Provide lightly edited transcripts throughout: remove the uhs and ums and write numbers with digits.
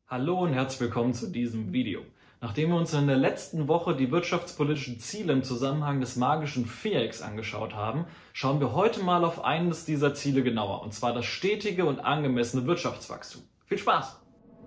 Hallo und herzlich willkommen zu diesem Video. Nachdem wir uns in der letzten Woche die wirtschaftspolitischen Ziele im Zusammenhang des magischen Vierecks angeschaut haben, schauen wir heute mal auf eines dieser Ziele genauer, und zwar das stetige und angemessene Wirtschaftswachstum. Viel Spaß!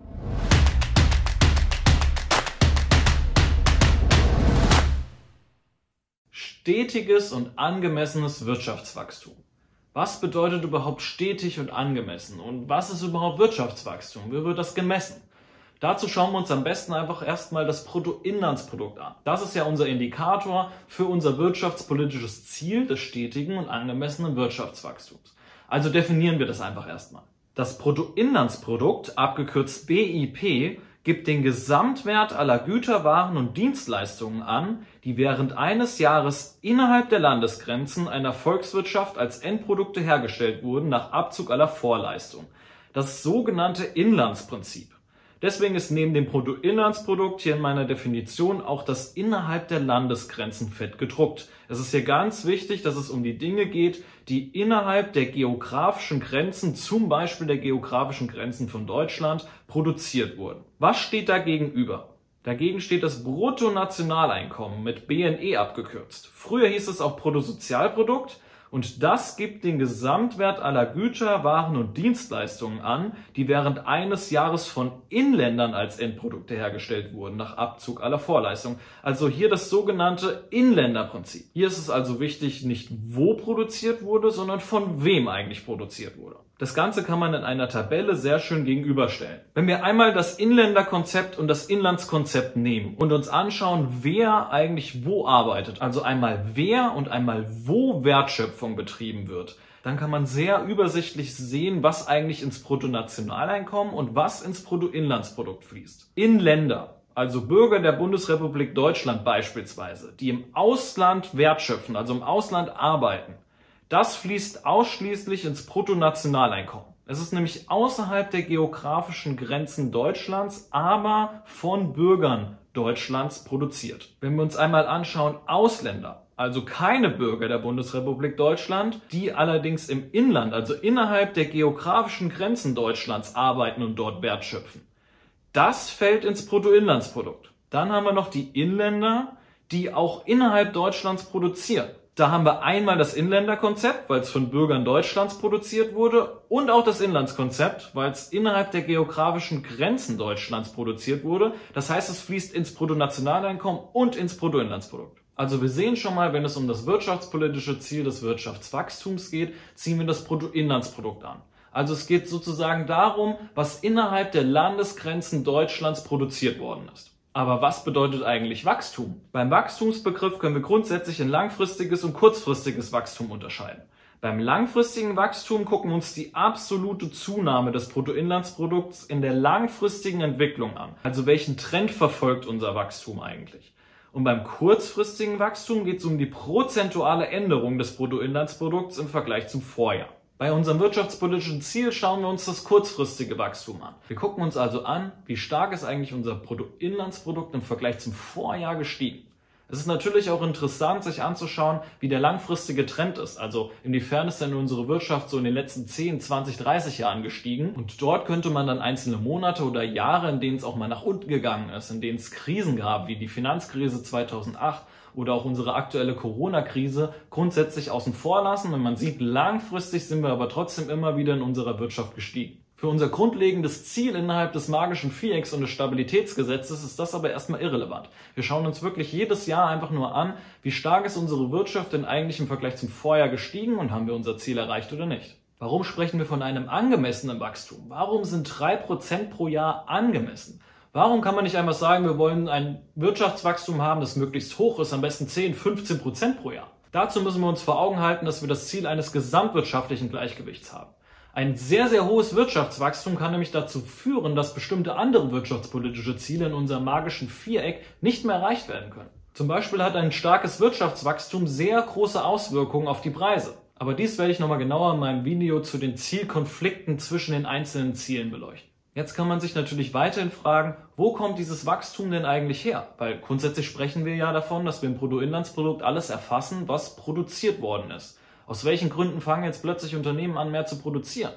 Stetiges und angemessenes Wirtschaftswachstum. Was bedeutet überhaupt stetig und angemessen? Und was ist überhaupt Wirtschaftswachstum? Wie wird das gemessen? Dazu schauen wir uns am besten einfach erstmal das Bruttoinlandsprodukt an. Das ist ja unser Indikator für unser wirtschaftspolitisches Ziel des stetigen und angemessenen Wirtschaftswachstums. Also definieren wir das einfach erstmal. Das Bruttoinlandsprodukt, abgekürzt BIP, gibt den Gesamtwert aller Güter, Waren und Dienstleistungen an, die während eines Jahres innerhalb der Landesgrenzen einer Volkswirtschaft als Endprodukte hergestellt wurden, nach Abzug aller Vorleistungen. Das sogenannte Inlandsprinzip. Deswegen ist neben dem Bruttoinlandsprodukt hier in meiner Definition auch das innerhalb der Landesgrenzen fett gedruckt. Es ist hier ganz wichtig, dass es um die Dinge geht, die innerhalb der geografischen Grenzen, zum Beispiel der geografischen Grenzen von Deutschland, produziert wurden. Was steht da gegenüber? Dagegen steht das Bruttonationaleinkommen, mit BNE abgekürzt. Früher hieß es auch Bruttosozialprodukt. Und das gibt den Gesamtwert aller Güter, Waren und Dienstleistungen an, die während eines Jahres von Inländern als Endprodukte hergestellt wurden, nach Abzug aller Vorleistungen. Also hier das sogenannte Inländerprinzip. Hier ist es also wichtig, nicht wo produziert wurde, sondern von wem eigentlich produziert wurde. Das Ganze kann man in einer Tabelle sehr schön gegenüberstellen. Wenn wir einmal das Inländerkonzept und das Inlandskonzept nehmen und uns anschauen, wer eigentlich wo arbeitet, also einmal wer und einmal wo Wertschöpfung betrieben wird, dann kann man sehr übersichtlich sehen, was eigentlich ins Bruttonationaleinkommen und was ins Bruttoinlandsprodukt fließt. Inländer, also Bürger der Bundesrepublik Deutschland beispielsweise, die im Ausland Wert schöpfen, also im Ausland arbeiten, das fließt ausschließlich ins Bruttonationaleinkommen. Es ist nämlich außerhalb der geografischen Grenzen Deutschlands, aber von Bürgern Deutschlands produziert. Wenn wir uns einmal anschauen, Ausländer, also keine Bürger der Bundesrepublik Deutschland, die allerdings im Inland, also innerhalb der geografischen Grenzen Deutschlands arbeiten und dort Wert schöpfen, das fällt ins Bruttoinlandsprodukt. Dann haben wir noch die Inländer, die auch innerhalb Deutschlands produzieren. Da haben wir einmal das Inländerkonzept, weil es von Bürgern Deutschlands produziert wurde, und auch das Inlandskonzept, weil es innerhalb der geografischen Grenzen Deutschlands produziert wurde. Das heißt, es fließt ins Bruttonationaleinkommen und ins Bruttoinlandsprodukt. Also wir sehen schon mal, wenn es um das wirtschaftspolitische Ziel des Wirtschaftswachstums geht, ziehen wir das Bruttoinlandsprodukt an. Also es geht sozusagen darum, was innerhalb der Landesgrenzen Deutschlands produziert worden ist. Aber was bedeutet eigentlich Wachstum? Beim Wachstumsbegriff können wir grundsätzlich in langfristiges und kurzfristiges Wachstum unterscheiden. Beim langfristigen Wachstum gucken wir uns die absolute Zunahme des Bruttoinlandsprodukts in der langfristigen Entwicklung an. Also welchen Trend verfolgt unser Wachstum eigentlich? Und beim kurzfristigen Wachstum geht es um die prozentuale Änderung des Bruttoinlandsprodukts im Vergleich zum Vorjahr. Bei unserem wirtschaftspolitischen Ziel schauen wir uns das kurzfristige Wachstum an. Wir gucken uns also an, wie stark ist eigentlich unser Bruttoinlandsprodukt im Vergleich zum Vorjahr gestiegen. Es ist natürlich auch interessant, sich anzuschauen, wie der langfristige Trend ist. Also inwiefern ist denn unsere Wirtschaft so in den letzten 10, 20, 30 Jahren gestiegen. Und dort könnte man dann einzelne Monate oder Jahre, in denen es auch mal nach unten gegangen ist, in denen es Krisen gab, wie die Finanzkrise 2008, oder auch unsere aktuelle Corona-Krise grundsätzlich außen vor lassen. Und man sieht, langfristig sind wir aber trotzdem immer wieder in unserer Wirtschaft gestiegen. Für unser grundlegendes Ziel innerhalb des magischen Vierecks und des Stabilitätsgesetzes ist das aber erstmal irrelevant. Wir schauen uns wirklich jedes Jahr einfach nur an, wie stark ist unsere Wirtschaft denn eigentlich im Vergleich zum Vorjahr gestiegen und haben wir unser Ziel erreicht oder nicht. Warum sprechen wir von einem angemessenen Wachstum? Warum sind 3% pro Jahr angemessen? Warum kann man nicht einfach sagen, wir wollen ein Wirtschaftswachstum haben, das möglichst hoch ist, am besten 10, 15% pro Jahr? Dazu müssen wir uns vor Augen halten, dass wir das Ziel eines gesamtwirtschaftlichen Gleichgewichts haben. Ein sehr, sehr hohes Wirtschaftswachstum kann nämlich dazu führen, dass bestimmte andere wirtschaftspolitische Ziele in unserem magischen Viereck nicht mehr erreicht werden können. Zum Beispiel hat ein starkes Wirtschaftswachstum sehr große Auswirkungen auf die Preise. Aber dies werde ich nochmal genauer in meinem Video zu den Zielkonflikten zwischen den einzelnen Zielen beleuchten. Jetzt kann man sich natürlich weiterhin fragen, wo kommt dieses Wachstum denn eigentlich her? Weil grundsätzlich sprechen wir ja davon, dass wir im Bruttoinlandsprodukt alles erfassen, was produziert worden ist. Aus welchen Gründen fangen jetzt plötzlich Unternehmen an, mehr zu produzieren?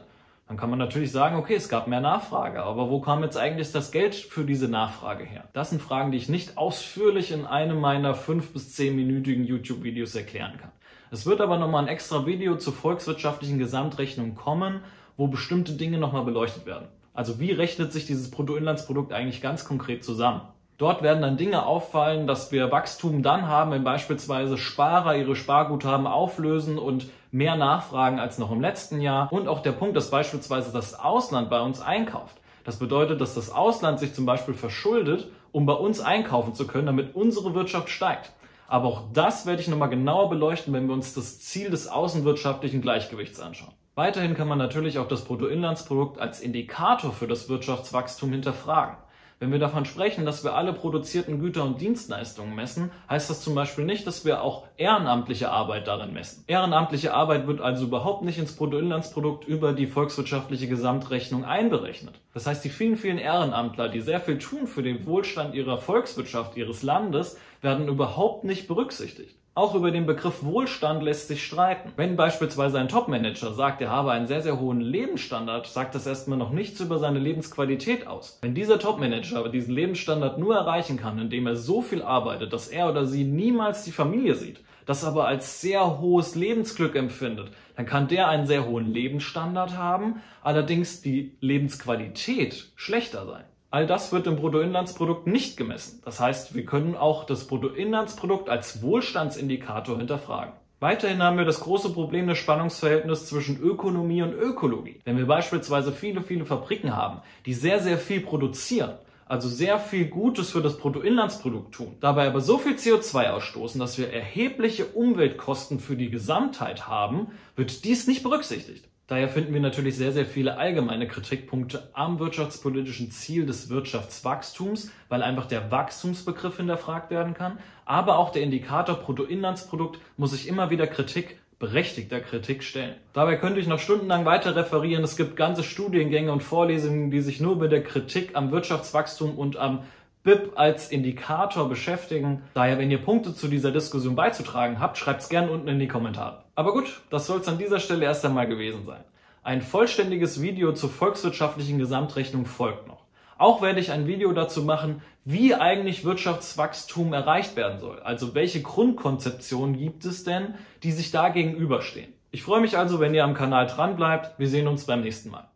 Dann kann man natürlich sagen, okay, es gab mehr Nachfrage, aber wo kam jetzt eigentlich das Geld für diese Nachfrage her? Das sind Fragen, die ich nicht ausführlich in einem meiner 5- bis 10-minütigen YouTube-Videos erklären kann. Es wird aber nochmal ein extra Video zur volkswirtschaftlichen Gesamtrechnung kommen, wo bestimmte Dinge nochmal beleuchtet werden. Also wie rechnet sich dieses Bruttoinlandsprodukt eigentlich ganz konkret zusammen? Dort werden dann Dinge auffallen, dass wir Wachstum dann haben, wenn beispielsweise Sparer ihre Sparguthaben auflösen und mehr nachfragen als noch im letzten Jahr. Und auch der Punkt, dass beispielsweise das Ausland bei uns einkauft. Das bedeutet, dass das Ausland sich zum Beispiel verschuldet, um bei uns einkaufen zu können, damit unsere Wirtschaft steigt. Aber auch das werde ich nochmal genauer beleuchten, wenn wir uns das Ziel des außenwirtschaftlichen Gleichgewichts anschauen. Weiterhin kann man natürlich auch das Bruttoinlandsprodukt als Indikator für das Wirtschaftswachstum hinterfragen. Wenn wir davon sprechen, dass wir alle produzierten Güter und Dienstleistungen messen, heißt das zum Beispiel nicht, dass wir auch ehrenamtliche Arbeit darin messen. Ehrenamtliche Arbeit wird also überhaupt nicht ins Bruttoinlandsprodukt über die volkswirtschaftliche Gesamtrechnung einberechnet. Das heißt, die vielen, vielen Ehrenamtler, die sehr viel tun für den Wohlstand ihrer Volkswirtschaft, ihres Landes, werden überhaupt nicht berücksichtigt. Auch über den Begriff Wohlstand lässt sich streiten. Wenn beispielsweise ein Topmanager sagt, er habe einen sehr, sehr hohen Lebensstandard, sagt das erstmal noch nichts über seine Lebensqualität aus. Wenn dieser Topmanager diesen Lebensstandard nur erreichen kann, indem er so viel arbeitet, dass er oder sie niemals die Familie sieht, das aber als sehr hohes Lebensglück empfindet, dann kann der einen sehr hohen Lebensstandard haben, allerdings die Lebensqualität schlechter sein. All das wird im Bruttoinlandsprodukt nicht gemessen. Das heißt, wir können auch das Bruttoinlandsprodukt als Wohlstandsindikator hinterfragen. Weiterhin haben wir das große Problem des Spannungsverhältnisses zwischen Ökonomie und Ökologie. Wenn wir beispielsweise viele, viele Fabriken haben, die sehr, sehr viel produzieren, also sehr viel Gutes für das Bruttoinlandsprodukt tun, dabei aber so viel CO2 ausstoßen, dass wir erhebliche Umweltkosten für die Gesamtheit haben, wird dies nicht berücksichtigt. Daher finden wir natürlich sehr, sehr viele allgemeine Kritikpunkte am wirtschaftspolitischen Ziel des Wirtschaftswachstums, weil einfach der Wachstumsbegriff hinterfragt werden kann. Aber auch der Indikator Bruttoinlandsprodukt muss sich immer wieder berechtigter Kritik stellen. Dabei könnte ich noch stundenlang weiter referieren. Es gibt ganze Studiengänge und Vorlesungen, die sich nur mit der Kritik am Wirtschaftswachstum und am BIP als Indikator beschäftigen. Daher, wenn ihr Punkte zu dieser Diskussion beizutragen habt, schreibt es gerne unten in die Kommentare. Aber gut, das soll es an dieser Stelle erst einmal gewesen sein. Ein vollständiges Video zur volkswirtschaftlichen Gesamtrechnung folgt noch. Auch werde ich ein Video dazu machen, wie eigentlich Wirtschaftswachstum erreicht werden soll. Also welche Grundkonzeptionen gibt es denn, die sich da gegenüberstehen. Ich freue mich also, wenn ihr am Kanal dran bleibt. Wir sehen uns beim nächsten Mal.